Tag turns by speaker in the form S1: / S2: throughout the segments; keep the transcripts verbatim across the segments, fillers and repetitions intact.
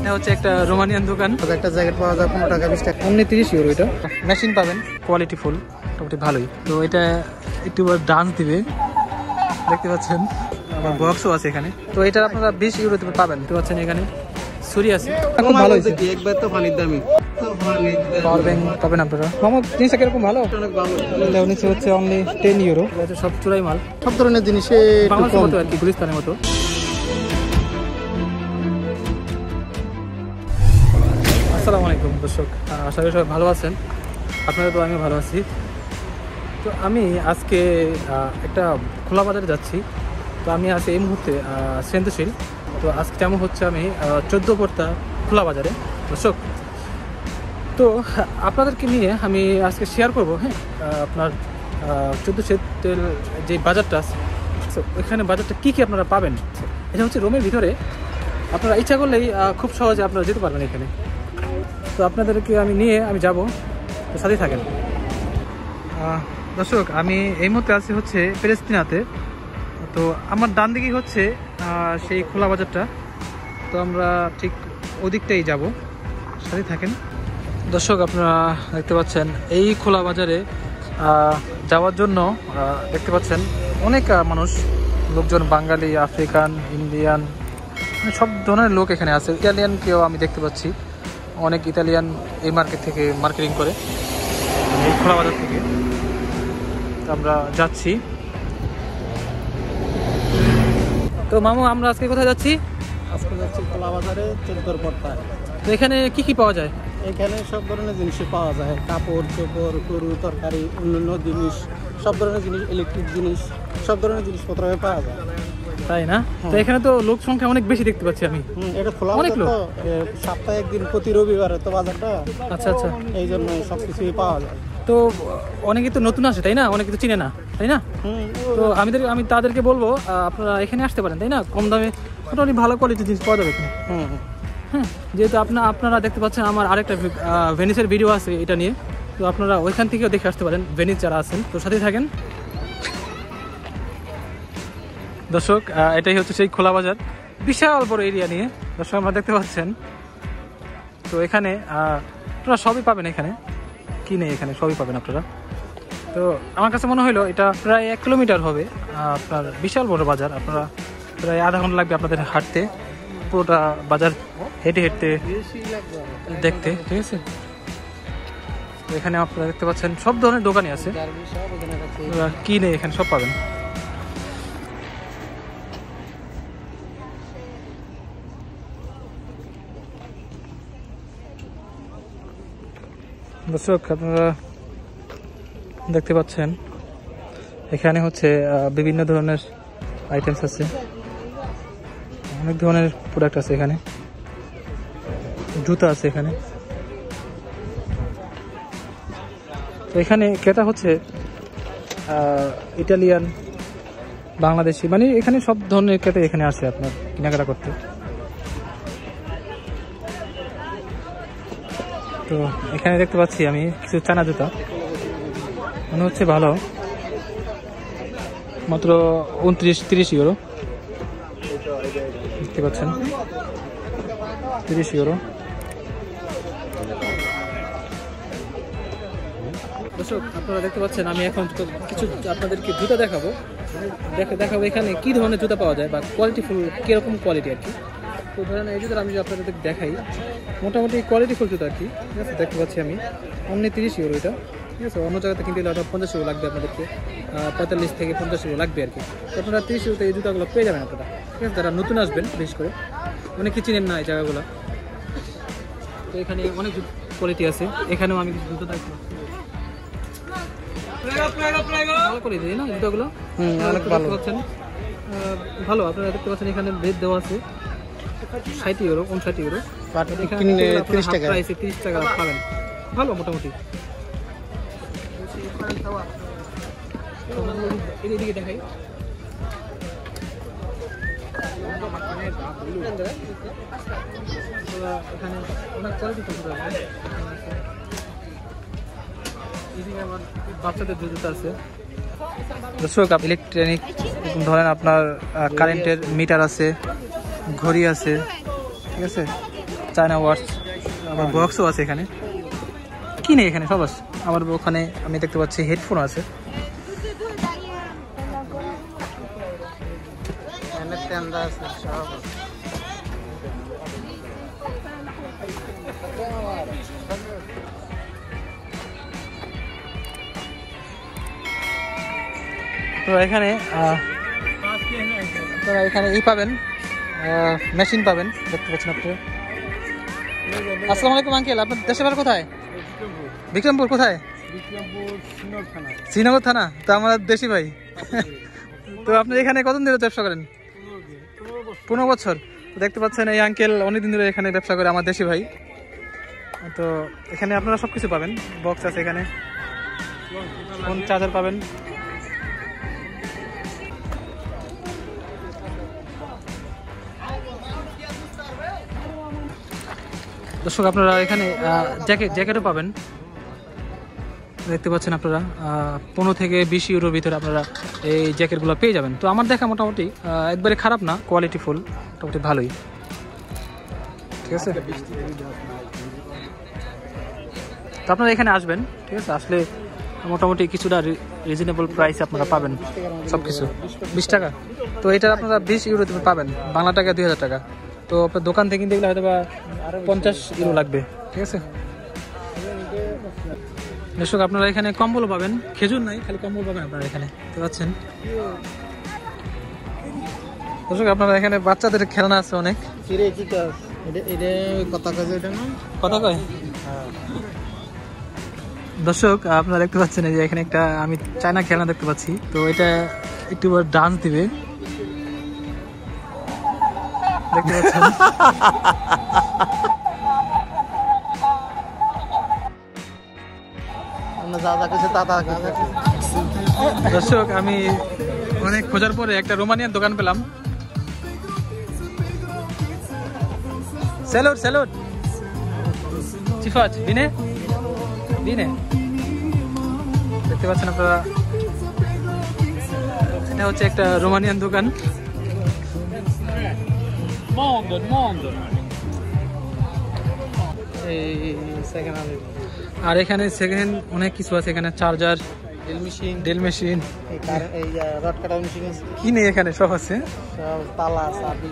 S1: এটা হচ্ছে একটা রোমানিয়ান দোকান।
S2: একটা জ্যাকেট পাওয়া যায় পনেরো টাকা বিশ টাকা, অনলি তিরিশ ইউরো। এটা
S1: মেশিন পাবেন কোয়ালিটি ফুল, মোটামুটি ভালোই। তো এটা একটু ডান্স দিবে, দেখতে পাচ্ছেন। আবার বক্সও আছে এখানে। তো এটা আপনারা বিশ ইউরোতে পাবেন। দেখতে পাচ্ছেন এখানে ছুরি আছে, খুব ভালো হয়েছে।
S2: একবার তো পানির দামি
S1: পাওয়ার ব্যাংক পাবেন আপনারা। মামা জিনিসটা কিরকম ভালো?
S2: অনেক ভালো।
S1: নিচে হচ্ছে অনলি টেন ইউরো। এটা সব চুরাই মাল,
S2: সব ধরনের জিনিসে
S1: বাংলাদেশের মতো আর কি, গুলিস্তানের মতো। আসসালামু আলাইকুম দর্শক, আশা করি সবাই ভালো আছেন। আপনারা তো আমিও ভালো আছি। তো আমি আজকে একটা খোলা বাজারে যাচ্ছি। তো আমি আছি এই মুহূর্তে সেন্দ্রশীল। তো আজকে যেমন হচ্ছে আমি চোদ্দো পর্তা খোলা বাজারে দর্শক। তো আপনাদেরকে নিয়ে আমি আজকে শেয়ার করব, হ্যাঁ, আপনার চোদ্দো সেতের যে বাজারটা আছে, তো এখানে বাজারটা কী কী আপনারা পাবেন। এটা হচ্ছে রোমের ভিতরে, আপনারা ইচ্ছা করলেই খুব সহজে আপনারা যেতে পারবেন এখানে। তো আপনাদেরকে আমি নিয়ে আমি যাব, তো সাথেই থাকেন। দর্শক, আমি এই মুহূর্তে আছি হচ্ছে প্যালেস্তিনাতে। তো আমার ডান দিকেই হচ্ছে সেই খোলা বাজারটা। তো আমরা ঠিক ওদিকটাই যাব, সাথেই থাকেন। দর্শক, আপনারা দেখতে পাচ্ছেন এই খোলা বাজারে যাওয়ার জন্য দেখতে পাচ্ছেন অনেক মানুষ, লোকজন, বাঙালি, আফ্রিকান, ইন্ডিয়ান, সব ধরনের লোক এখানে আছে। ইতালিয়ানকেও আমি দেখতে পাচ্ছি, অনেক ইতালিয়ান এই মার্কেট থেকে মার্কেটিং করে, এই খোলা বাজার থেকে। আমরা যাচ্ছি। তো মামু, আমরা আজকে কোথায় যাচ্ছি?
S2: আজকে যাচ্ছি খোলা বাজারে চোদ্দোর পর্তায়।
S1: তো এখানে কি কি পাওয়া যায়?
S2: এখানে সব ধরনের জিনিসই পাওয়া যায়, কাপড় চোপড়, গরু, তরকারি, অন্যান্য জিনিস, সব ধরনের জিনিস, ইলেকট্রিক জিনিস, সব ধরনের জিনিসপত্র পাওয়া যায়।
S1: তাই না? তো এখানে তো লোক সংখ্যা অনেক বেশি দেখতে পাচ্ছি আমি।
S2: এটা খোলা অনেক লোক, সপ্তাহে একদিন, প্রতি রবিবারে তো বাজারটা। আচ্ছা আচ্ছা, এই জন্য সবকিছুই পাওয়া যায়।
S1: তো অনেকে তো নতুন আসে, তাই না? অনেকে তো চিনে না, তাই না? তো আমি আমি তাদেরকে বলবো আপনারা এখানে আসতে পারেন, তাই না? কম দামে মোটামুটি ভালো কোয়ালিটির জিনিস পাওয়া যাবে এখানে। হুম হ্যাঁ, যেহেতু আপনার আপনারা দেখতে পাচ্ছেন আমার আরেকটা ভেনিসের ভিডিও আছে এটা নিয়ে। তো আপনারা ওইখান থেকেও দেখে আসতে পারেন, ভেনিস যারা আছেন। তো সাথেই থাকেন দর্শক। এটাই হচ্ছে সেই খোলা বাজার, বিশাল বড় এরিয়া নিয়ে দর্শক আমরা দেখতে পাচ্ছেন। তো এখানে আপনারা সবই পাবেন, এখানে কি নেই, এখানে সবই পাবেন আপনারা। তো আমার কাছে মনে হলো এটা প্রায় এক কিলোমিটার হবে আপনার, বিশাল বড় বাজার। আপনারা প্রায় আধা ঘন্টা লাগবে আপনাদের হাঁটতে, পুরোটা বাজার হেঁটে হেঁটে দেখতে, ঠিক আছে? এখানে আপনারা দেখতে পাচ্ছেন সব ধরনের দোকানই আছে, কি নেই এখানে সব পাবেন। দর্শক, আপনারা দেখতে পাচ্ছেন এখানে হচ্ছে বিভিন্ন ধরনের আইটেমস আছে, অনেক ধরনের প্রোডাক্ট আছে এখানে, জুতা আছে এখানে। তো এখানে ক্রেতা হচ্ছে ইটালিয়ান, বাংলাদেশি, মানে এখানে সব ধরনের ক্রেতা এখানে আসে আপনার কেনাকাটা করতে। তো এখানে দেখতে পাচ্ছি আমি কিছু চানা জুতা, মনে হচ্ছে ভালো, মাত্র উনত্রিশ তিরিশ ইউরো। দেখতে পাচ্ছেন তিরিশ ইউরো। দর্শক, আপনারা দেখতে পাচ্ছেন আমি এখন কিছু আপনাদেরকে জুতা দেখাবো, দেখাবো এখানে কি ধরনের জুতা পাওয়া যায় বা কোয়ালিটি ফুল কীরকম কোয়ালিটি আর কি। তো ধরেন এই জুতা আমি যদি আপনাদের দেখাই, মোটামুটি কোয়ালিটি ফুল জুতা আর কি, ঠিক আছে? দেখতে পাচ্ছি আমি অনলি তিরিশ ইউরো এটা, ঠিক আছে? অন্য জায়গাতে কিনতে গেলে হয়তো পঞ্চাশ ইউরো লাগবে আপনাদেরকে, পঁয়তাল্লিশ থেকে পঞ্চাশ ইউরো লাগবে আর কি। তো আপনারা তিরিশ ইউরোতে এই জুতাগুলো পেয়ে যাবেন আপনারা, ঠিক আছে? যারা নতুন আসবেন বিশেষ করে, অনেকে চিনেন না এই জায়গাগুলো। তো এখানে অনেক কোয়ালিটি আছে, এখানেও আমি কিছু জুতো দেখতে পাচ্ছি, ভালো কোয়ালিটি না জুতোগুলো, ভালো পাচ্ছেন, ভালো। আপনারা দেখতে পাচ্ছেন এখানে রেট দেওয়া আছে ষাট ইউরো, উনষাট ইউরো, তিরিশ টাকা তিরিশ টাকা পাবেন, ভালো মোটামুটি। এদিকে দেখাই, এখানে অনেক কোয়ালিটি আছে, বাচ্চাদের জুতো আছে। দর্শক, ইলেকট্রনিক ধরেন আপনার কারেন্টের মিটার আছে, ঘড়ি আছে, ঠিক আছে? চায়না ওয়াচ, আবার বক্সও আছে এখানে। কি নেই এখানে সব আছে। আবার ওখানে আমি দেখতে পাচ্ছি হেডফোন আছে। তো এখানে আপনারা এখানে ই পাবেন, মেশিন পাবেন, দেখতে পাচ্ছেন আপনারা। আসসালামু আলাইকুম আঙ্কেল, আপনার দেশের বাড়ি কোথায়? বিক্রমপুর। কোথায়? শ্রীনগর থানা। তো আমার দেশি ভাই। তো আপনি এখানে কতদিন ধরে ব্যবসা করেন? পনেরো বছর। তো দেখতে পাচ্ছেন এই আঙ্কেল অনেকদিন ধরে এখানে ব্যবসা করে, আমার দেশি ভাই। তো এখানে আপনারা সব কিছু পাবেন, বক্স আছে এখানে, ফোন চার্জার পাবেন। দর্শক আপনারা এখানে জ্যাকেট জ্যাকেটও পাবেন, দেখতে পাচ্ছেন আপনারা। পনেরো থেকে বিশ ইউরোর ভিতরে আপনারা এই জ্যাকেটগুলো পেয়ে যাবেন। তো আমার দেখা মোটামুটি একবারে খারাপ না, কোয়ালিটি ফুল, মোটামুটি ভালোই, ঠিক আছে। তো আপনারা এখানে আসবেন, ঠিক আছে। আসলে মোটামুটি কিছুটা রিজনেবল প্রাইসে আপনারা পাবেন সব কিছু। বিশ টাকা তো এটা আপনারা বিশ ইউরোতে পাবেন, বাংলা টাকা দুই হাজার টাকা। তো আপনার দোকান থেকে কিনতে গেলে হয়তো বা পঞ্চাশ ইউরো লাগবে, ঠিক আছে। দর্শক আপনারা এখানে কম্বলও পাবেন, খেজুর নাই, খালি কম্বল পাবেন আপনারা এখানে, দেখতে পাচ্ছেন। দর্শক আপনারা এখানে বাচ্চাদের খেলনা আছে অনেক। কথা কয় দর্শক আপনারা দেখতে পাচ্ছেন যে এখানে একটা আমি চায়না খেলনা দেখতে পাচ্ছি। তো এটা একটু ডান্স দিবে, দেখতে পাচ্ছেন। দর্শক আমি অনেক খোঁজার পরে একটা রোমানিয়ান দোকান পেলাম। স্যালুট স্যালুট চিফাজ বিনে বিনে দেখতে পাচ্ছেন আপনারা, এটা হচ্ছে একটা রোমানিয়ান দোকান। আর এখানে সেকেন্ড অনেক কিছু আছে, এখানে charger, drill machine, drill machine, এই রড কাটার মেশিন আছে, কি নেই এখানে সব আছে, সব তালা চাবি।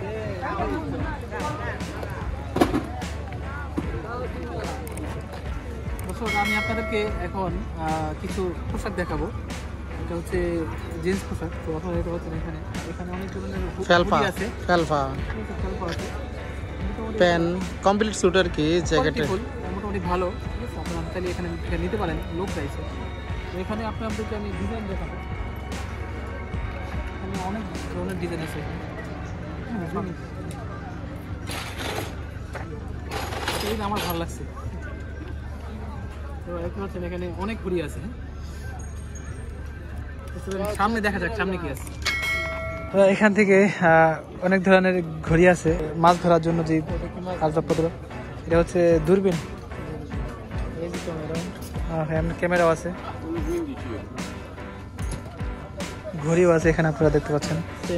S1: দর্শক আমি আপনাদেরকে এখন কিছু পোশাক দেখাবো। এটা হচ্ছে জিন্স পোশাক। তো আপনারা দেখতে পাচ্ছেন এখানে এখানে অনেক ধরনের ফেলফা আছে, ফেলফা ফেলফা আছে, প্যান, কমপ্লিট স্যুট আর কি, জ্যাকেট মোটামুটি ভালো। আপনারা চাইলে এখানে নিতে পারেন, লোক চাইছে। তো এখানে আপনি আপনাদেরকে আমি ডিজাইন দেখাবো, এখানে অনেক ধরনের ডিজাইন আছে। এই আমার ভালো লাগছে। তো এখন হচ্ছে এখানে অনেক ঘড়ি আছে, সামনে দেখা যাক সামনে কি আছে। এখান থেকে অনেক ধরনের ঘড়ি আছে, মাছ ধরার জন্য যে আসবাবপত্র। এটা হচ্ছে দূরবীন, ক্যামেরাও আছে, ঘড়িও আছে এখানে আপনারা দেখতে পাচ্ছেন।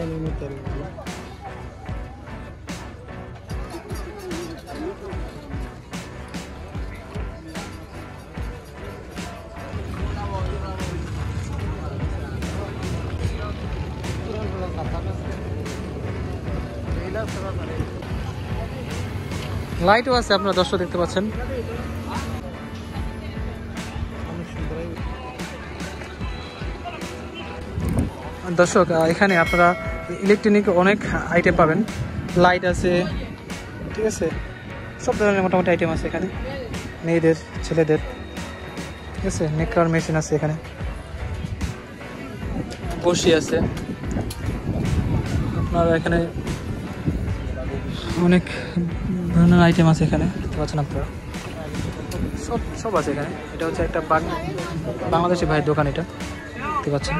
S1: লাইটও আছে আপনারা দর্শক দেখতে পাচ্ছেন। দর্শক এখানে আপনারা ইলেকট্রনিক অনেক আইটেম পাবেন, লাইট আছে, ঠিক আছে, সব ধরনের মোটামুটি আইটেম আছে এখানে, মেয়েদের ছেলেদের, ঠিক আছে। নেক কাটার মেশিন আছে এখানে, বসি আছে আপনারা এখানে, অনেক ধরনের আইটেম আছে এখানে দেখতে পাচ্ছেন আপনারা, সব সব আছে এখানে। এটা হচ্ছে একটা বাংলাদেশি ভাইয়ের দোকান, এটা দেখতে পাচ্ছেন।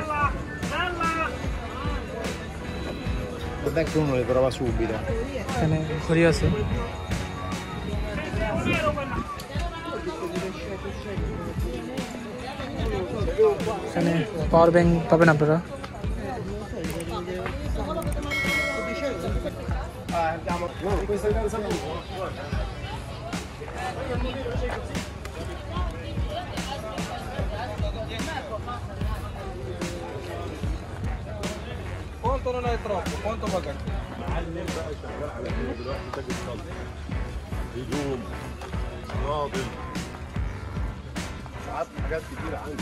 S1: এখানে ঘড়ি আছে, এখানে পাওয়ার ব্যাংক পাবেন আপনারা। Quanto non è troppo? Quanto pagare?
S3: هجوم ناضل ساعات حاجات كتيرة عندي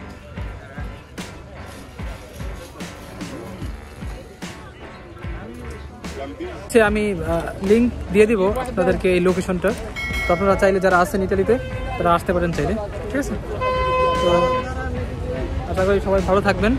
S1: আমি লিংক দিয়ে দিব আপনাদেরকে এই লোকেশনটা, তো আপনারা চাইলে যারা আছেন ইতালিতে তারা আসতে পারেন চাইলে, ঠিক আছে? তো আশা করি সবাই ভালো থাকবেন।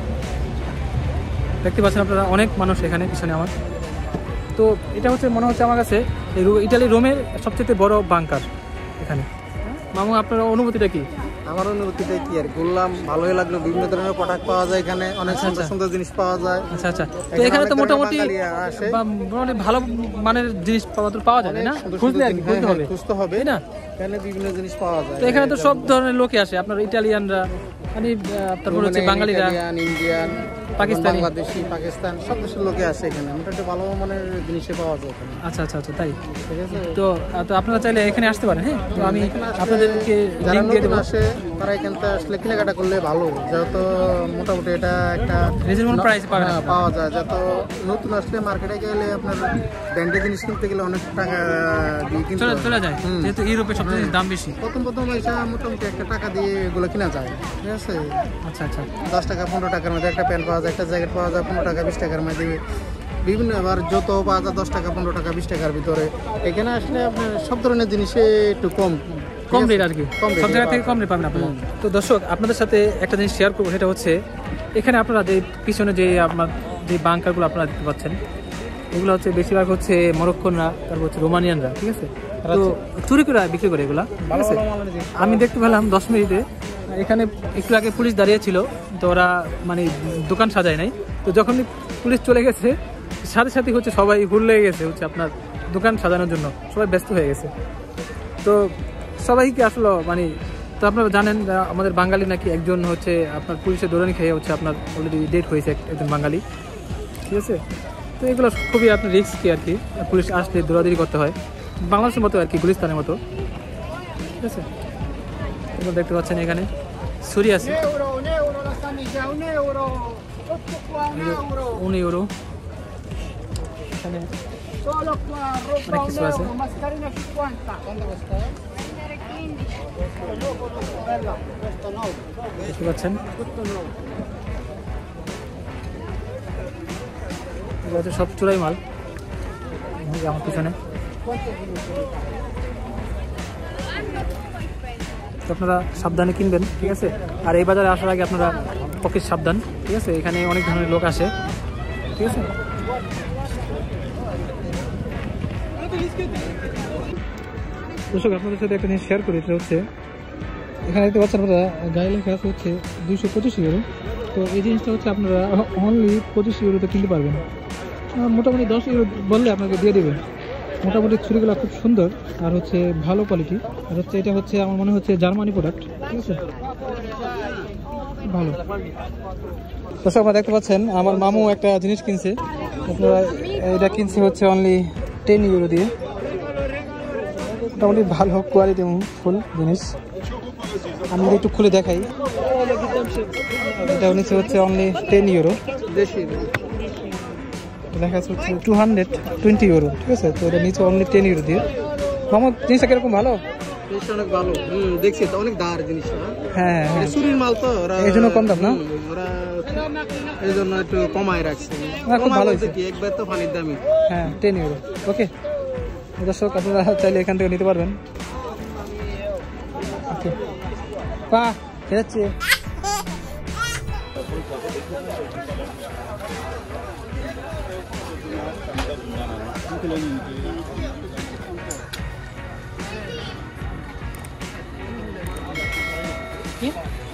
S1: দেখতে পাচ্ছেন আপনারা অনেক মানুষ এখানে পিছনে আমার। তো এটা হচ্ছে মনে হচ্ছে আমার কাছে ইটালি রোমের সবচেয়ে বড় বাংকার এখানে। মামু, আপনার অনুভূতিটা কি?
S2: আমার অনুভূতিটা কি আর বললাম, ভালোই লাগলো। বিভিন্ন ধরনের প্রোডাক্ট পাওয়া যায় এখানে, অনেক সুন্দর সুন্দর জিনিস পাওয়া যায়।
S1: আচ্ছা আচ্ছা, তো এখানে তো মোটামুটি মোটামুটি ভালো মানের জিনিসপত্র পাওয়া যায় না? খুঁজলে আর কি খুঁজতে হবে,
S2: খুঁজতে হবে
S1: না?
S2: এখানে বিভিন্ন জিনিস পাওয়া যায়।
S1: তো এখানে তো সব ধরনের লোকই আসে, আপনার ইটালিয়ানরা, মানে তারপর হচ্ছে বাঙালিরা,
S2: ইন্ডিয়ান,
S1: পাকিস্তানি,
S2: বাংলাদেশি, পাকিস্তান, সব দেশের লোকে আসে এখানে। মোটামুটি ভালো মানের জিনিসে পাওয়া যায় এখানে।
S1: আচ্ছা আচ্ছা আচ্ছা, তাই?
S2: ঠিক আছে।
S1: তো তো আপনারা চাইলে এখানে আসতে পারেন। হ্যাঁ, তো আমি আপনাদেরকে
S2: যারা
S1: লিংক দিয়ে
S2: নতুন
S1: দেবো।
S2: আসে তারা এখানটা আসলে কেনাকাটা করলে ভালো, যেহেতু মোটামুটি এটা একটা
S1: রিজনেবল প্রাইসে পাবেন।
S2: হ্যাঁ, পাওয়া যায়। যত নতুন আসলে মার্কেটে গেলে আপনার ব্র্যান্ডের জিনিস কিনতে গেলে অনেক টাকা দিয়ে কিনতে
S1: চলে
S2: হয়।
S1: চলে যায়, যেহেতু ইউরোপে সব জিনিস দাম বেশি।
S2: প্রথম প্রথম এসে মোটামুটি একটা টাকা দিয়ে এগুলো কিনা যায়, ঠিক আছে।
S1: আচ্ছা আচ্ছা,
S2: দশ টাকা পনেরো টাকার মধ্যে একটা প্যান্ট পাওয়া যায়, একটা জ্যাকেট পাওয়া যায় পনেরো টাকা বিশ টাকার মধ্যে। বিভিন্ন আবার জুতো পাওয়া যায় দশ টাকা পনেরো টাকা বিশ টাকার ভিতরে। এখানে আসলে আপনার সব ধরনের জিনিসে একটু কম
S1: কম রেট আর কি,
S2: কম rate
S1: সব জায়গা
S2: এ
S1: থেকে কম রেট পাবেন আপনারা। তো দর্শক, আপনাদের সাথে একটা জিনিস শেয়ার করবো, সেটা হচ্ছে এখানে আপনারা যে পিছনে যে আপনার যে বাংকারগুলো আপনারা দেখতে পাচ্ছেন, এগুলো হচ্ছে বেশিরভাগ হচ্ছে মরক্কোনরা, তারপর হচ্ছে রোমানিয়ানরা, ঠিক আছে? তো চুরি করে বিক্রি করে এগুলা, ঠিক আছে? আমি দেখতে পেলাম দশ মিনিটে এখানে একটু আগে পুলিশ দাঁড়িয়ে ছিল, তো ওরা মানে দোকান সাজায় নাই। তো যখনই পুলিশ চলে গেছে সাথে সাথে হচ্ছে সবাই হুল লেগে গেছে হচ্ছে আপনার দোকান সাজানোর জন্য, সবাই ব্যস্ত হয়ে গেছে। তো সবাইকে আসলে মানে, তো আপনারা জানেন আমাদের বাঙালি নাকি একজন হচ্ছে আপনার পুলিশের দৌড়ানি খেয়ে হচ্ছে আপনার অলরেডি ডেট হয়েছে একজন বাঙালি, ঠিক আছে? তো এগুলো খুবই আপনার রিস্কি আর কি, পুলিশ আসলে দৌড়াদৌড়ি করতে হয়, বাংলাদেশের মতো আর কি, গুলিস্তানের মতো, ঠিক আছে? এগুলো দেখতে পাচ্ছেন এখানে ছুরি আছে, un euro এখানে অনেক কিছু আছে। দেখতে পাচ্ছেন এগুলো হচ্ছে সব চোরাই মাল আমার পিছনে। তো আপনারা সাবধানে কিনবেন, ঠিক আছে? আর এই বাজারে আসার আগে আপনারা পকেট সাবধান, ঠিক আছে? এখানে অনেক ধরনের লোক আসে, ঠিক আছে? দর্শক, আপনাদের সাথে একটা জিনিস শেয়ার করি, সেটা হচ্ছে এখানে দেখতে পাচ্ছেন আপনারা গায়ে লেখা আছে হচ্ছে দুইশো পঁচিশ ইউরো। তো এই জিনিসটা হচ্ছে আপনারা অনলি পঁচিশ ইউরোতে কিনতে পারবেন। মোটামুটি দশ ইউরো বললে আপনাকে দিয়ে দেবেন। মোটামুটি ছুরিগুলো খুব সুন্দর আর হচ্ছে ভালো কোয়ালিটি। আর হচ্ছে এটা হচ্ছে আমার মনে হচ্ছে জার্মানি প্রোডাক্ট, ঠিক আছে? ভালো। দর্শক, আপনারা দেখতে পাচ্ছেন আমার মামু একটা জিনিস কিনছে, আপনারা এটা কিনছে হচ্ছে অনলি টেন ইউরো দিয়ে। মোটামুটি ভালো কোয়ালিটি ফুল জিনিস। আমি যদি একটু খুলে দেখাই, এটা নিচে হচ্ছে অনলি টেন ইউরো, দেখা যাচ্ছে হচ্ছে টু হান্ড্রেড টোয়েন্টি ইউরো, ঠিক আছে? তো এটা নিচে অনলি টেন ইউরো দিয়ে। মামু, জিনিসটা কিরকম? ভালো,
S2: জিনিসটা অনেক ভালো। হুম, দেখছি তো অনেক দার জিনিসটা।
S1: হ্যাঁ হ্যাঁ,
S2: চুরির মাল তো, ওরা
S1: এই জন্য কম দাম না?
S2: ওরা এই জন্য একটু কমায় রাখছে।
S1: খুব ভালো হয়েছে
S2: কি একবার তো পানির দামি।
S1: হ্যাঁ, টেন ইউরো। ওকে দর্শক, আপনারা চাইলে এখান থেকে নিতে পারবেন। ওকে, পা যাচ্ছে। কি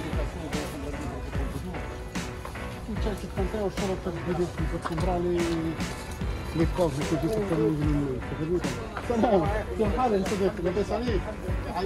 S3: solo per vederti, per comprare le cose così che te lo usano noi, capito? Se no, non fare il segreto, deve salire, hai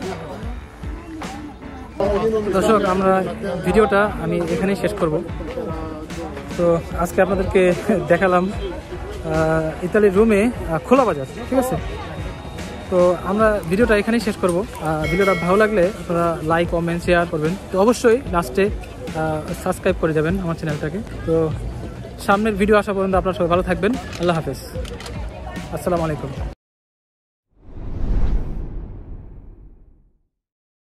S1: দর্শক, আমরা ভিডিওটা আমি এখানেই শেষ করব। তো আজকে আপনাদেরকে দেখালাম ইতালির রোমে খোলা বাজার, ঠিক আছে। তো আমরা ভিডিওটা এখানেই শেষ করব। ভিডিওটা ভালো লাগলে আপনারা লাইক কমেন্ট শেয়ার করবেন। তো অবশ্যই লাস্টে সাবস্ক্রাইব করে যাবেন আমার চ্যানেলটাকে। তো সামনের ভিডিও আসা পর্যন্ত আপনারা সবাই ভালো থাকবেন। আল্লাহ হাফেজ, আসসালামু আলাইকুম।